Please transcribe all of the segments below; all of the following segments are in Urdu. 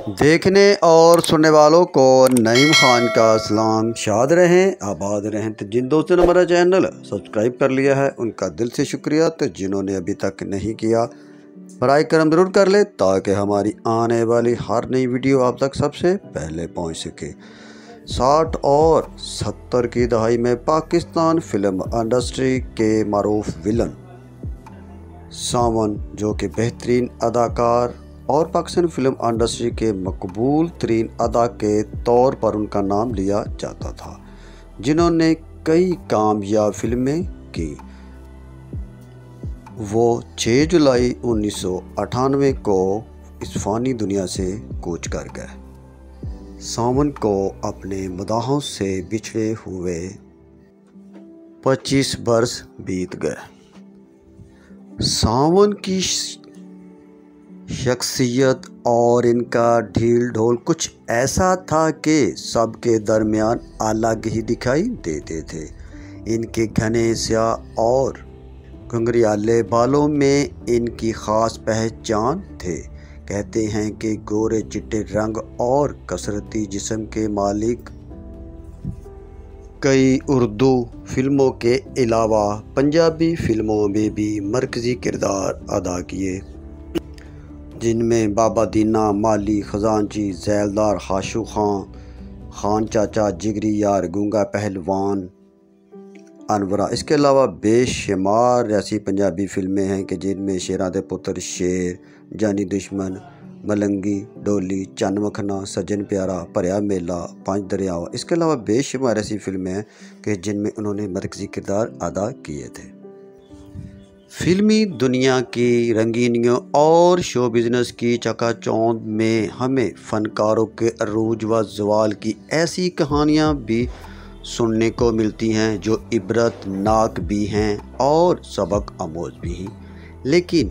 دیکھنے اور سننے والوں کو نعیم خان کا سلام، شاد رہیں آباد رہیں۔ تو جن دوستوں نے ہمارا چینل سبسکرائب کر لیا ہے ان کا دل سے شکریہ، تو جنہوں نے ابھی تک نہیں کیا برائے کرم ضرور کر لے تاکہ ہماری آنے والی ہر نئی ویڈیو آپ تک سب سے پہلے پہنچ سکے۔ 60 اور 70 کی دہائی میں پاکستان فلم انڈسٹری کے معروف ویلن ساون، جو کہ بہترین اداکار اور پاکستان فلم انڈسٹری کے مقبول ترین ادا کے طور پر ان کا نام لیا جاتا تھا، جنہوں نے کئی کامیاب فلمیں کی۔ وہ 6 جولائی 1998 کو اس فانی دنیا سے کوچ کر گئے۔ ساون کو اپنے مداحوں سے بچھڑے ہوئے 25 برس بیت گئے۔ ساون کی شخصیت اور ان کا ڈھیل ڈھول کچھ ایسا تھا کہ سب کے درمیان الگ ہی دکھائی دیتے تھے۔ ان کے گھنے سیاہ اور گھنگریالے بالوں میں ان کی خاص پہچان تھے۔ کہتے ہیں کہ گورے چٹے رنگ اور کثرتی جسم کے مالک کئی اردو فلموں کے علاوہ پنجابی فلموں میں بھی مرکزی کردار ادا کیے، جن میں بابا دینا، مالی، خزانچی، ذیلدار، خاشو خان، خان چاچا، جگری یار، گونگا پہلوان، انورا۔ اس کے علاوہ بے شمار ایسی پنجابی فلمیں ہیں کہ جن میں شیراں دے پتر، شیر، جانی دشمن، ملنگی، ڈولی، چند مکھنا، سجن پیارا، پریا میلہ، پانچ دریاواں۔ اس کے علاوہ بے شمار ایسی فلمیں ہیں کہ جن میں انہوں نے مرکزی کردار ادا کیے تھے۔ فلمی دنیا کی رنگینیوں اور شو بزنس کی چکا چوند میں ہمیں فنکاروں کے عروج و زوال کی ایسی کہانیاں بھی سننے کو ملتی ہیں جو عبرت ناک بھی ہیں اور سبق آموز بھی ہیں، لیکن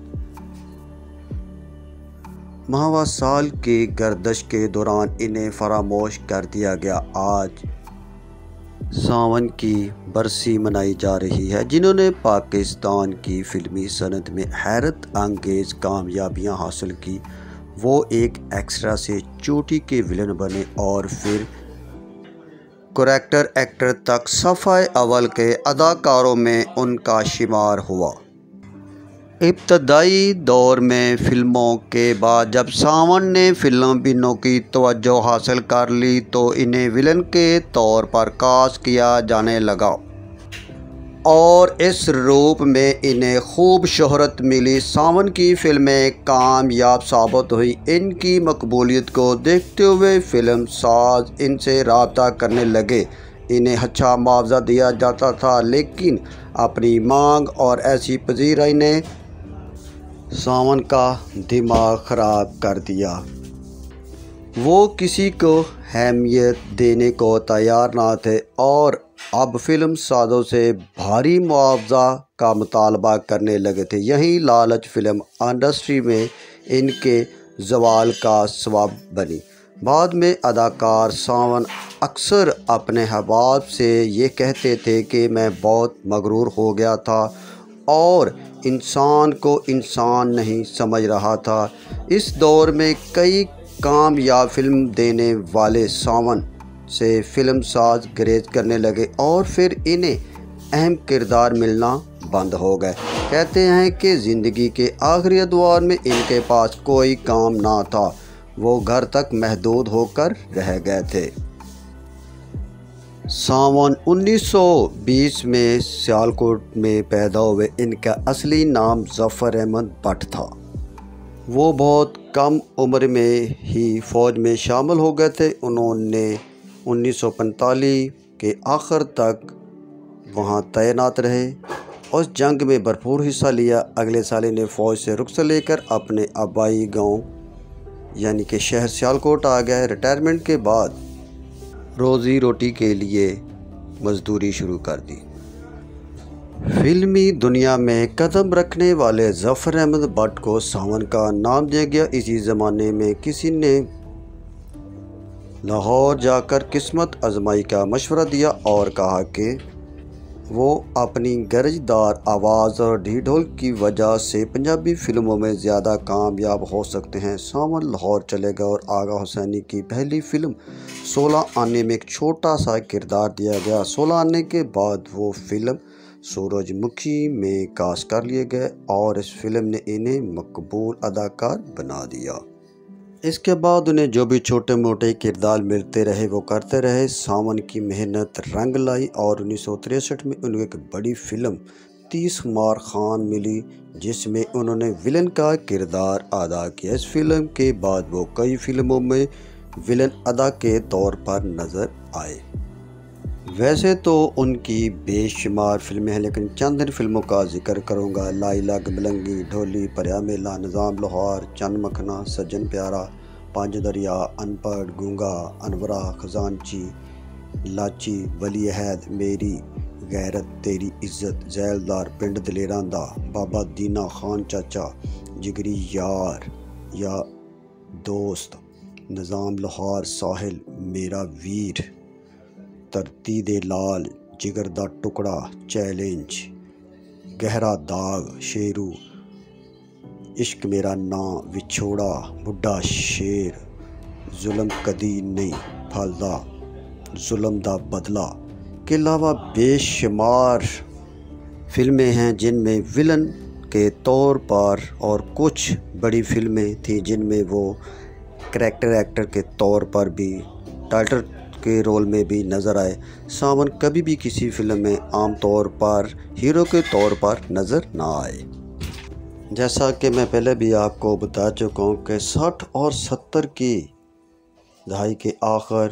ماہوہ سال کی گردش کے دوران انہیں فراموش کر دیا گیا۔ آج ساون کی برسی منائی جا رہی ہے، جنہوں نے پاکستان کی فلمی صنعت میں حیرت انگیز کامیابیاں حاصل کی۔ وہ ایک ایکسٹرا سے چوٹی کے ویلن بنے اور پھر کریکٹر ایکٹر تک صفحہ اول کے اداکاروں میں ان کا شمار ہوا۔ ابتدائی دور میں فلموں کے بعد جب ساون نے فلم بینوں کی توجہ حاصل کر لی تو انہیں ویلن کے طور پر کاسٹ کیا جانے لگا اور اس روپ میں انہیں خوب شہرت ملی۔ ساون کی فلمیں کامیاب ثابت ہوئیں۔ ان کی مقبولیت کو دیکھتے ہوئے فلم ساز ان سے رابطہ کرنے لگے۔ انہیں اچھا معاوضہ دیا جاتا تھا، لیکن اپنی مانگ اور ایسی پذیرائی نے ساون کا دماغ خراب کر دیا۔ وہ کسی کو اہمیت دینے کو تیار نہ تھے اور اب فلم سازوں سے بھاری معاوضہ کا مطالبہ کرنے لگے تھے۔ یہی لالچ فلم انڈسٹری میں ان کے زوال کا سبب بنی۔ بعد میں اداکار ساون اکثر اپنے احباب سے یہ کہتے تھے کہ میں بہت مغرور ہو گیا تھا اور انسان کو انسان نہیں سمجھ رہا تھا۔ اس دور میں کئی کامیاب فلم دینے والے ساون سے فلم ساز گریز کرنے لگے اور پھر انہیں اہم کردار ملنا بند ہو گئے۔ کہتے ہیں کہ زندگی کے آخری ادوار میں ان کے پاس کوئی کام نہ تھا، وہ گھر تک محدود ہو کر رہ گئے تھے۔ ساون 1920 میں سیالکوٹ میں پیدا ہوئے۔ ان کا اصلی نام ظفر احمد بٹ تھا۔ وہ بہت کم عمر میں ہی فوج میں شامل ہو گئے تھے۔ انہوں نے 1945 کے آخر تک وہاں تعینات رہے اور اس جنگ میں بھرپور حصہ لیا۔ اگلے سال انہیں فوج سے رخصت لے کر اپنے آبائی گاؤں یعنی کہ شہر سیالکوٹ آ گئے۔ ریٹائرمنٹ کے بعد روزی روٹی کے لیے مزدوری شروع کر دی۔ فلمی دنیا میں قدم رکھنے والے ظفر احمد بٹ کو ساون کا نام دیا گیا۔ اسی زمانے میں کسی نے لاہور جا کر قسمت آزمائی کا مشورہ دیا اور کہا کہ وہ اپنی گرجدار آواز اور ڈھی ڈھول کی وجہ سے پنجابی فلموں میں زیادہ کامیاب ہو سکتے ہیں۔ ساون لاہور چلے گئے اور آغا حسینی کی پہلی فلم 16 آنے میں ایک چھوٹا سا کردار دیا گیا۔ 16 آنے کے بعد وہ فلم سورج مکھی میں کاسٹ کر لیے گئے اور اس فلم نے انہیں مقبول اداکار بنا دیا۔ اس کے بعد انہیں جو بھی چھوٹے موٹے کردار ملتے رہے وہ کرتے رہے۔ ساون کی محنت رنگ لائی اور 1963 میں انہیں ایک بڑی فلم 30 مار خان ملی جس میں انہوں نے ولن کا کردار ادا کیا۔ اس فلم کے بعد وہ کئی فلموں میں ولن ادا کے طور پر نظر آئے۔ ویسے تو ان کی بے شمار فلمیں ہیں لیکن چند ان فلموں کا ذکر کروں گا۔ لائی لگ ملنگی، ڈھولی، پریا میلا، نظام لاہور، چند مکھنا، سجن پیارا، پانچ دریا، ان پڑھ، گونگا، انورا، خزانچی، لاچی، ولی عہد، میری غیرت تیری عزت، ذیلدار، پنڈ دلیراں دا، بابا دینا، خان چاچا، جگری یار یا دوست، نظام لاہور، ساحل، میرا ویر، ترتی دے لال، جگر دا ٹکڑا، چیلنج، گہرا داغ، شیرو، عشق میرا ناں، وچھوڑا، بڈھا شیر، ظلم کدی نہیں پھلدا، ظلم دا بدلہ کے علاوہ بے شمار فلمیں ہیں جن میں ولن کے طور پر اور کچھ بڑی فلمیں تھیں جن میں وہ کریکٹر ایکٹر کے طور پر بھی ٹائٹل کے رول میں بھی نظر آئے۔ ساون کبھی بھی کسی فلم میں عام طور پر ہیرو کے طور پر نظر نہ آئے۔ جیسا کہ میں پہلے بھی آپ کو بتا چکا ہوں کہ 60 اور 70 کی دہائی کے آخر،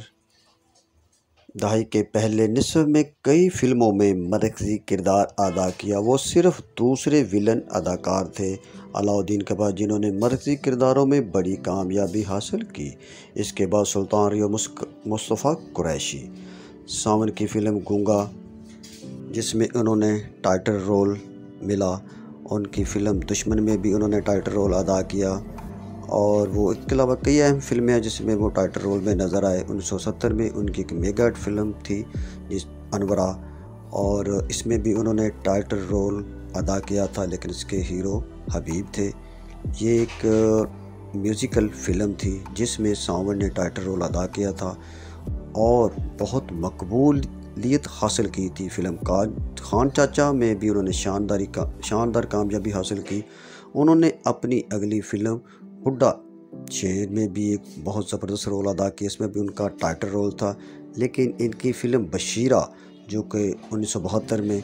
دہائی کے پہلے نصف میں کئی فلموں میں مرکزی کردار ادا کیا۔ وہ صرف دوسرے ولن اداکار تھے علاؤالدین کے بعد جنہوں نے مرکزی کرداروں میں بڑی کامیابی حاصل کی۔ اس کے بعد سلطان ریو مصطفیٰ قریشی، ساون کی فلم گونگا جس میں انہوں نے ٹائٹل رول ملا، ان کی فلم دشمن میں بھی انہوں نے ٹائٹل رول ادا کیا اور وہ اس کے علاوہ کئی اہم فلمیں ہیں جس میں وہ ٹائٹل رول میں نظر آئے۔ 1970 میں ان کی ایک میگا ہٹ فلم تھی انورا اور اس میں بھی انہوں نے ٹائٹل رول ادا کیا تھا لیکن اس کے ہیرو حبیب تھے۔ یہ ایک میوزیکل فلم تھی جس میں ساون نے ٹائٹل رول ادا کیا تھا اور بہت مقبولیت حاصل کی تھی فلم کا۔ خان چاچا میں بھی انہوں نے شاندار کامیابی حاصل کی۔ انہوں نے اپنی اگلی فلم بڈھا شیر میں بھی ایک بہت زبردست رول ادا کیا، اس میں بھی ان کا ٹائٹل رول تھا۔ لیکن ان کی فلم بشیرہ جو کہ 1972 میں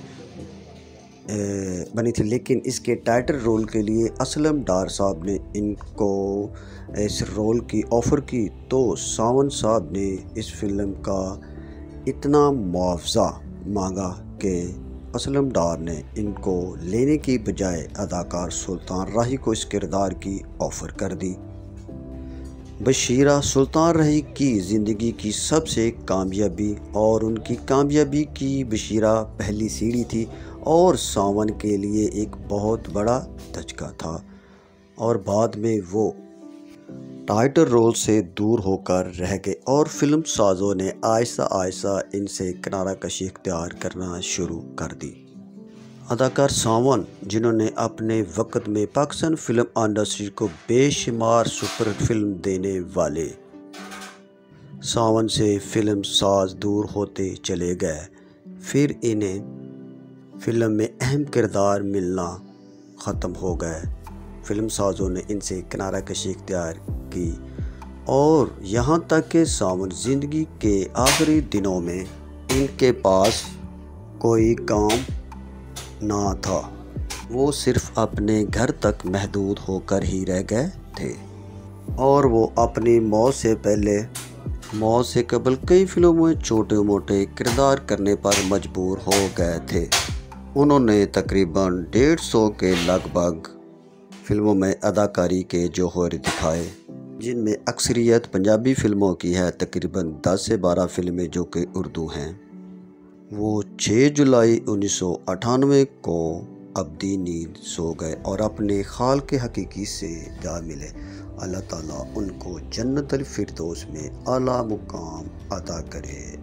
بنی تھی لیکن اس کے ٹائٹل رول کے لیے اسلم ڈار صاحب نے ان کو اس رول کی آفر کی تو ساون صاحب نے اس فلم کا اتنا معاوضہ مانگا کہ اسلم ڈار نے ان کو لینے کی بجائے اداکار سلطان راہی کو اس کردار کی آفر کر دی۔ بشیرہ سلطان راہی کی زندگی کی سب سے کامیابی اور ان کی کامیابی کی بشیرہ پہلی سیڑھی تھی اور ساون کے لیے ایک بہت بڑا دھچکا تھا اور بعد میں وہ ٹائٹل رول سے دور ہو کر رہ گئے اور فلم سازوں نے آہستہ آہستہ ان سے کنارہ کشی اختیار کرنا شروع کر دی۔ اداکار ساون جنہوں نے اپنے وقت میں پاکستان فلم انڈسٹری کو بے شمار سپر ہٹ فلم دینے والے ساون سے فلم ساز دور ہوتے چلے گئے، پھر انہیں فلم میں اہم کردار ملنا ختم ہو گئے، فلم سازوں نے ان سے کنارہ کشی اختیار کی اور یہاں تک کہ ساون زندگی کے آخری دنوں میں ان کے پاس کوئی کام نہ تھا، وہ صرف اپنے گھر تک محدود ہو کر ہی رہ گئے تھے اور وہ اپنی موت سے پہلے موت سے قبل کئی فلموں میں چھوٹے موٹے کردار کرنے پر مجبور ہو گئے تھے۔ انہوں نے تقریباً 150 کے لگ بھگ فلموں میں اداکاری کے جوہر دکھائے جن میں اکثریت پنجابی فلموں کی ہے، تقریباً 10 سے 12 فلمیں جو کہ اردو ہیں۔ وہ 6 جولائی 1998 کو ابدی نیند سو گئے اور اپنے خالق حقیقی سے جا ملے۔ اللہ تعالیٰ ان کو جنت الفردوس میں اعلیٰ مقام عطا کرے۔